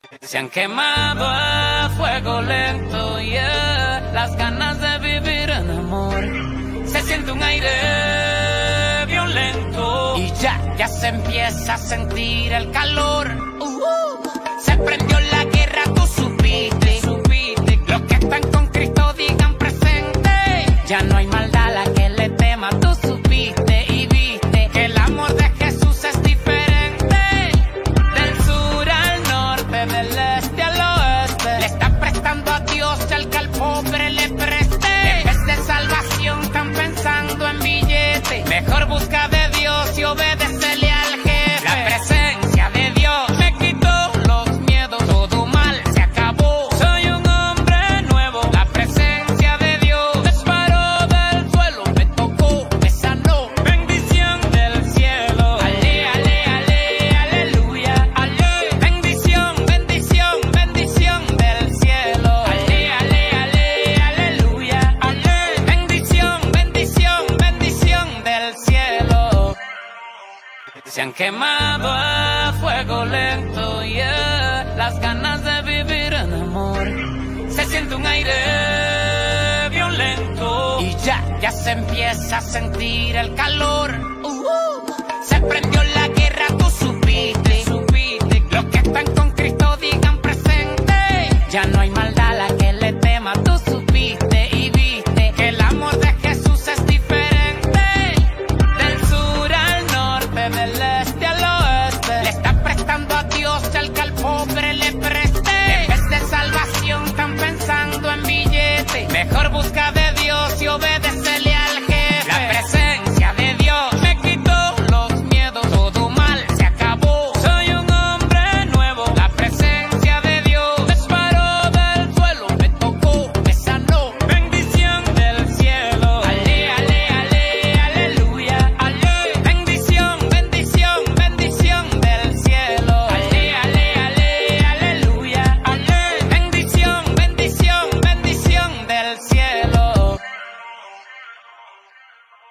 Se han quemado a fuego lento, yeah. Las ganas de vivir en amor. Se siente un aire violento y ya se empieza a sentir el calor. Se prendió la guerra, tú supiste. Los que están con Cristo digan presente. Ya no hay maldad a la que le tema, tú supiste y viste que el amor de Jesús es diferente. Del sur al norte, del este al oeste, le está prestando a Dios el que al pobre le preste. En vez de salvación están pensando en billete. Mejor busca de Dios y obedécele al jefe. La presencia de Dios me quitó los miedos, todo mal se acabó. Soy un hombre nuevo. La presencia de Dios me paró del suelo, me tocó, me sanó. Bendición del cielo. Ale, ale, ale, aleluya. Ale. Bendición, bendición, bendición del cielo. Ale, ale, ale, aleluya. Ale. Bendición, bendición, bendición del cielo. Se han quemado a fuego lento, yeah. Las ganas de vivir en amor. Se siente un aire violento y ya se empieza a sentir el calor. Se prendió